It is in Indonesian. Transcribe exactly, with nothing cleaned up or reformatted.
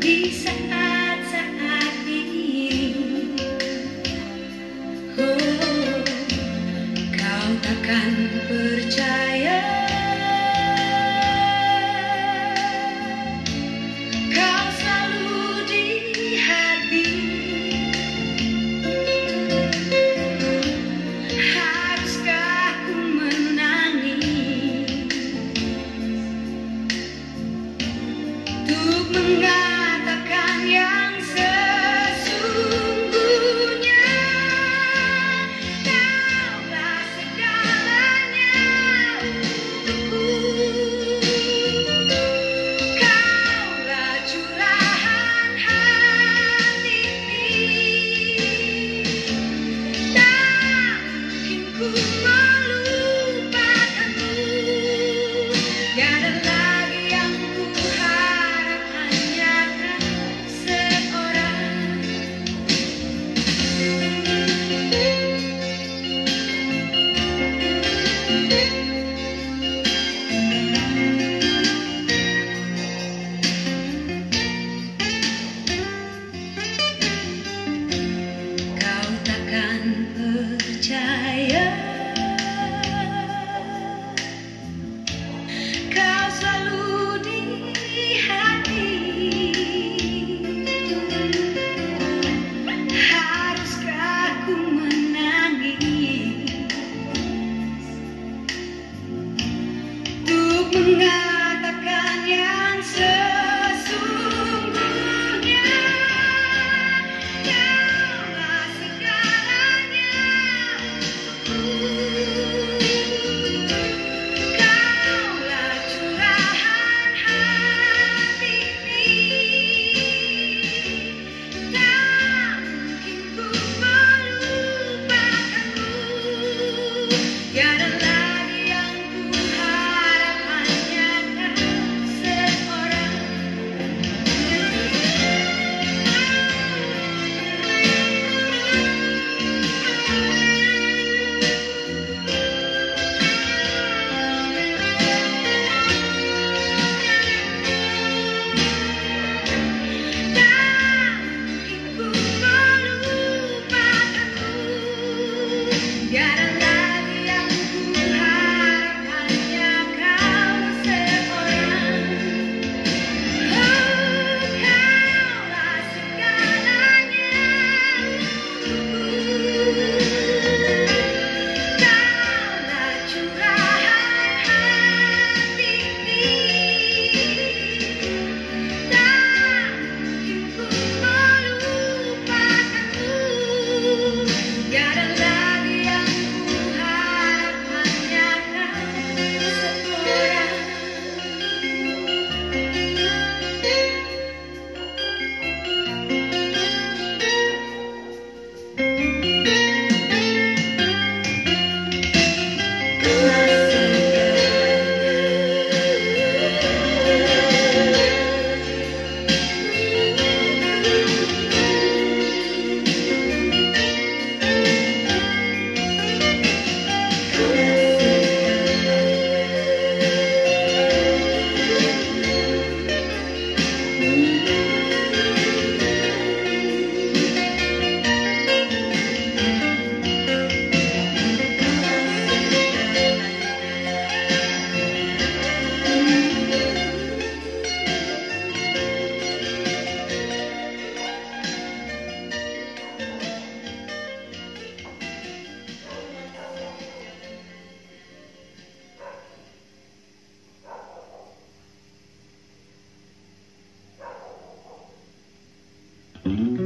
di saat-saat ini. Oh, kau takkan percaya, kau selalu di hati. Haruskah ku menangis untuk mengatakan yang sesungguhnya? Kaulah segalanya untukku, kaulah curahan hati ini. Tak mungkin ku melupakanmu, tiada lagi yang ku harap, hanya kau seorang. Kau takkan percaya, kau selalu di hati. Haruskah ku menangis untuk mengatakan yang sesungguhnya? Kaulah segalanya untukku, kaulah curahan hati ini. Tak mungkin ku melupakanmu, tiada lagi yang ku harap, hanya kau seorang. Tak mungkin ku melupakanmu, tiada lagi yang ku harap, hanya kau seorang. Oh, kaulah segalanya untukku, kaulah curahan hati ini. Tak mungkin ku melupakanmu, tiada lagi yang ku harap, hanya kau seorang. Mm-hmm.